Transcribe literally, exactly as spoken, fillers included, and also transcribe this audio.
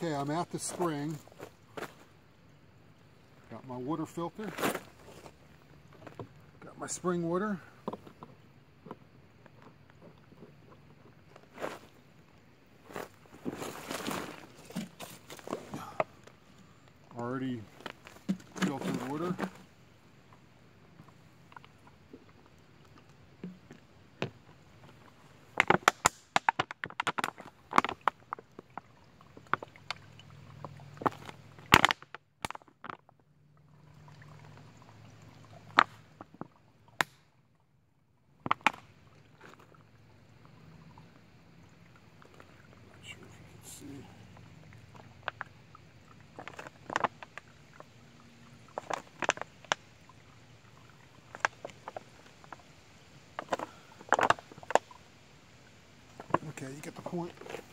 Okay, I'm at the spring. Got my water filter. Got my spring water. Already filtered water. Okay, you get the point.